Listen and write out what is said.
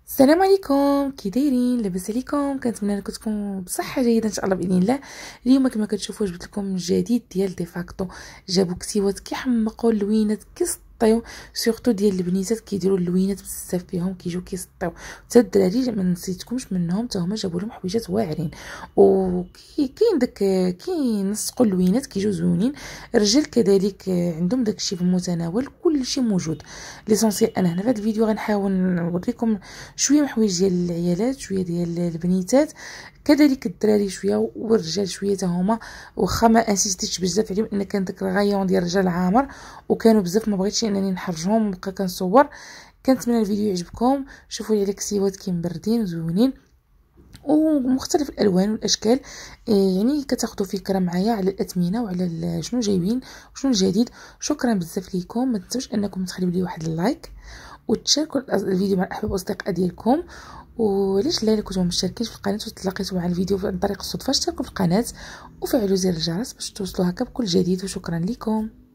السلام عليكم، كي دايرين؟ لاباس عليكم؟ كنتمنى انكم تكونوا بصحه جيده ان شاء الله باذن الله. اليوم كما كتشوفوا جبت لكم جديد ديال ديفاكتو. جابوا كسيوات كيحمقوا اللوينات كيسطيو، سورتو ديال البنيتات كيديروا اللوينات بزاف فيهم كيجيو كيسطيو. حتى الدراري ما نسيتكمش منهم، حتى هما جابوا لهم حويجات واعرين. وكاين داك كينسقوا اللوينات كيجيو زوينين. الرجال كذلك عندهم داكشي في المتناول، كلشي موجود. ليسونسيال انا هنا في هذا الفيديو غنحاول نوريكم شويه من حوايج ديال العيالات، شويه ديال البنيتات، كذلك الدراري شويه والرجال شويه حتى هما. واخا ما انسيستيش بزاف عليهم ان كان داك الغايون ديال الرجال عامر وكانوا بزاف، ما بغيتش انني نحرجهم ونبقى كنصور. كنتمنى الفيديو يعجبكم. شوفوا لي كسيوات كيمبردين زوينين ومختلف الالوان والاشكال. يعني كتاخذوا فكره معايا على الاثمنه وعلى شنو جايبين وشنو الجديد. شكرا بزاف ليكم، ما تنسوش انكم تخليو لي واحد اللايك وتشاركوا الفيديو مع الاحباب والاصدقاء ديالكم. وعلاش لا كنتو مشتركين في القناه وتلاقيتوا مع الفيديو عن طريق الصدفه اشتركوا في القناه وفعلوا زر الجرس باش توصلوا هكا بكل جديد. وشكرا لكم.